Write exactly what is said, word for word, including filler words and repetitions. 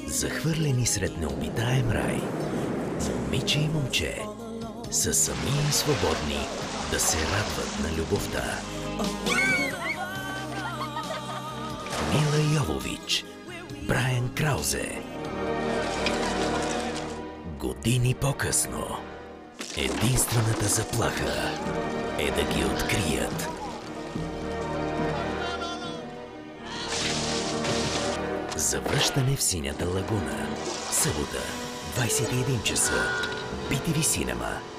Захвърлени сред необитаем рай, момиче и момче са сами и свободни да се радват на любовта. Мила Йовович, Брайан Краузе. Години по-късно единствената заплаха е да ги открият. Завръщане в синята лагуна. Събота, двайсет и един часа. bTV Cinema.